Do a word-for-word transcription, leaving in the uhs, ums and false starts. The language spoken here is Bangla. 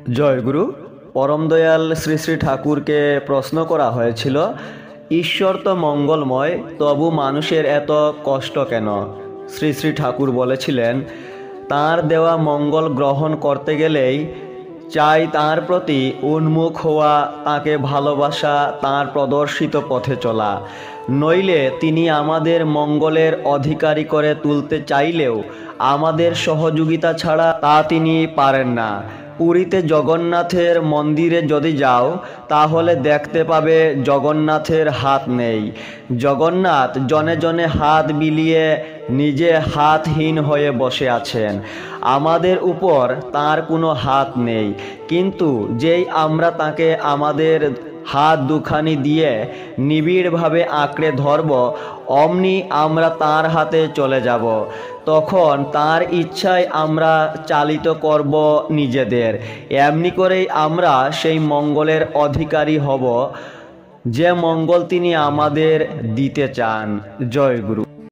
জয়গুরু। পরম দয়াল শ্রী শ্রী ঠাকুরকে প্রশ্ন করা হয়েছিল, ঈশ্বর তো মঙ্গলময়, তবু মানুষের এত কষ্ট কেন? শ্রী শ্রী ঠাকুর বলেছিলেন, তাঁর দেওয়া মঙ্গল গ্রহণ করতে গেলেই চাই তাঁর প্রতি উন্মুখ হওয়া, তাঁকে ভালোবাসা, তাঁর প্রদর্শিত পথে চলা। নইলে তিনি আমাদের মঙ্গলের অধিকারী করে তুলতে চাইলেও আমাদের সহযোগিতা ছাড়া তা তিনি পারেন না। পুরীতে জগন্নাথের মন্দিরে যদি যাও তাহলে দেখতে পাবে জগন্নাথের হাত নেই। জগন্নাথ জনে জনে হাত বিলিয়ে নিজে হাতহীন হয়ে বসে আছেন। আমাদের উপর তাঁর কোনো হাত নেই, কিন্তু যেই আমরা তাকে আমাদের হাত দুখানি দিয়ে নিবিড়ভাবে আঁকড়ে ধরব, অমনি আমরা তাঁর হাতে চলে যাব। তখন তাঁর ইচ্ছায় আমরা চালিত করব নিজেদের। এমনি করেই আমরা সেই মঙ্গলের অধিকারী হব, যে মঙ্গল তিনি আমাদের দিতে চান। জয় গুরু।